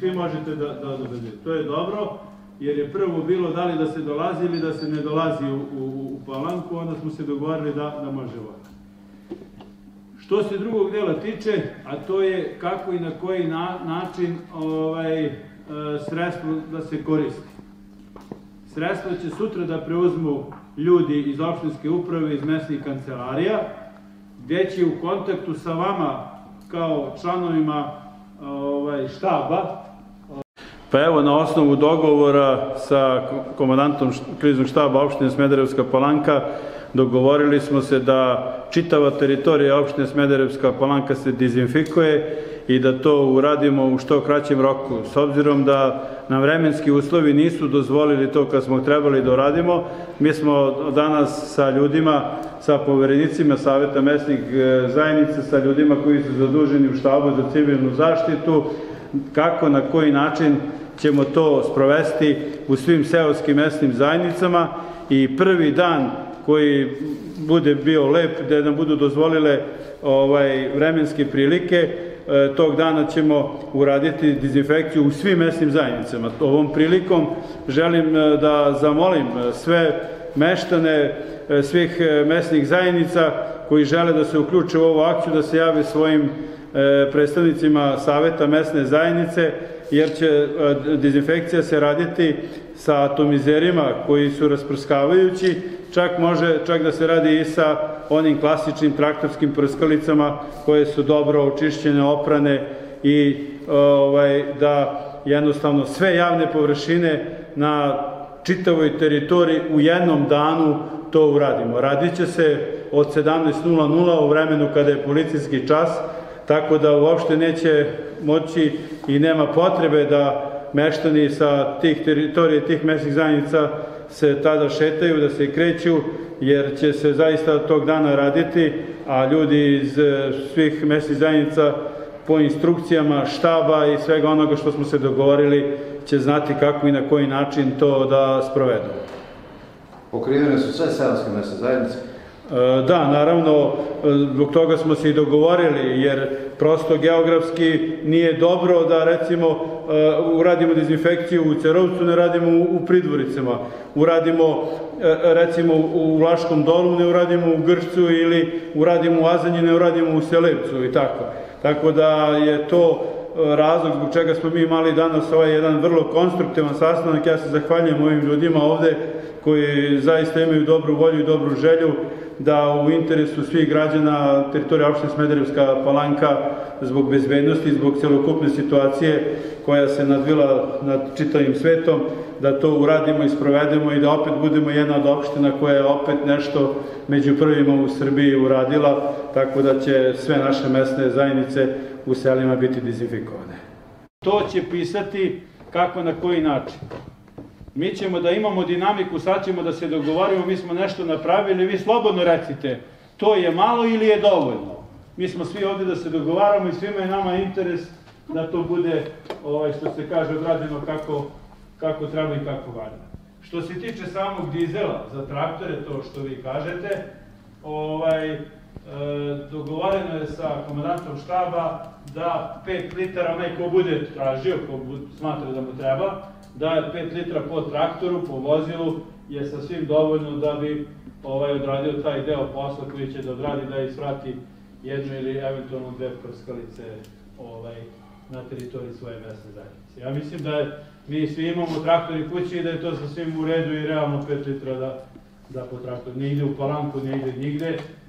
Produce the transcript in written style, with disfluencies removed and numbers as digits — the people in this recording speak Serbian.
svi možete da dovedete. To je dobro, jer je prvo bilo da li da se dolazi ili da se ne dolazi u Palanku, onda smo se dogovorili da može ovako. Što se drugog dela tiče, a to je kako i na koji način sredstvo da se koristi. Sredstvo će sutra da preuzmu ljudi iz opštinske uprave, iz mesnih kancelarija, gdje će u kontaktu sa vama kao članovima štaba. Pa evo, na osnovu dogovora sa komandantom kriznog štaba opštine Smederevska Palanka dogovorili smo se da čitava teritorija opštine Smederevska Palanka se dezinfikuje i da to uradimo u što kraćem roku. S obzirom da nam vremenski uslovi nisu dozvolili to kad smo trebali da uradimo, mi smo danas sa ljudima, sa poverenicima Saveta mesnih zajednica, sa ljudima koji su zaduženi u štabu za civilnu zaštitu, kako, na koji način ćemo to sprovesti u svim seoskim mesnim zajednicama i prvi dan koji bude bio lep, da nam budu dozvolile vremenske prilike, tog dana ćemo uraditi dezinfekciju u svim mesnim zajednicama. Ovom prilikom želim da zamolim sve meštane svih mesnih zajednica koji žele da se uključe u ovu akciju, da se jave svojim predstavnicima Saveta mesne zajednice, jer će dezinfekcija se raditi sa atomizerima koji su rasprskavajući, čak da se radi i sa onim klasičnim traktorskim prskalicama koje su dobro očišćene, oprane i da jednostavno sve javne površine na čitavoj teritoriji u jednom danu to uradimo. Radit će se od 17:00 u vremenu kada je policijski čas, tako da uopšte neće moći i nema potrebe da meštani sa tih teritorija, tih mesnih zajednica se tada šetaju, da se kreću, jer će se zaista tog dana raditi, a ljudi iz svih mesnih zajednica po instrukcijama štaba i svega onoga što smo se dogovorili će znati kako i na koji način to da sprovedu. Pokrivene su sve seoske mesne zajednice? Da, naravno, zbog toga smo se i dogovorili, jer prosto geografski nije dobro da, recimo, uradimo dezinfekciju u Cerovcu, ne radimo u Pridvoricama, uradimo, recimo, u Vlaškom Dolu, ne uradimo u Grčcu, ili uradimo u Azanji, ne uradimo u Selevcu i tako. Tako da je to razlog zbog čega smo mi imali danas ovaj jedan vrlo konstruktivan sastanak. Ja se zahvaljujem ovim ljudima ovde koji zaista imaju dobru volju i dobru želju da u interesu svih građana teritorija opštine Smederevska Palanka, zbog bezbednosti, zbog celokupne situacije koja se nadvila nad čitavim svetom, da to uradimo i sprovedemo i da opet budemo jedna od opština koja je opet nešto među prvima u Srbiji uradila, tako da će sve naše mesne zajednice u selima biti dezinfikovane. To će pisati kako, na koji način. Mi ćemo da imamo dinamiku, sad ćemo da se dogovorimo, mi smo nešto napravili, vi slobodno recite, to je malo ili je dovoljno. Mi smo svi ovde da se dogovaramo i svima je nama interes da to bude, što se kaže, odrađeno kako treba i kako valja. Što se tiče samog dizela za traktore, to što vi kažete, dogovoreno je sa komandantom štaba da 5 litara, onaj ko bude tražio, ko smatra da mu treba, da je 5 litra po traktoru, po vozilu, je sasvim dovoljno da bi odradio taj deo posla koji će da odradi, da isvrati jednu ili eventualno 2 prskalice na teritoriji svoje mesne zajednice. Ja mislim da mi svi imamo traktor i kući i da je to sasvim u redu i realno 5 litra da po traktoru. Ne ide u Palanku, ne ide nigde.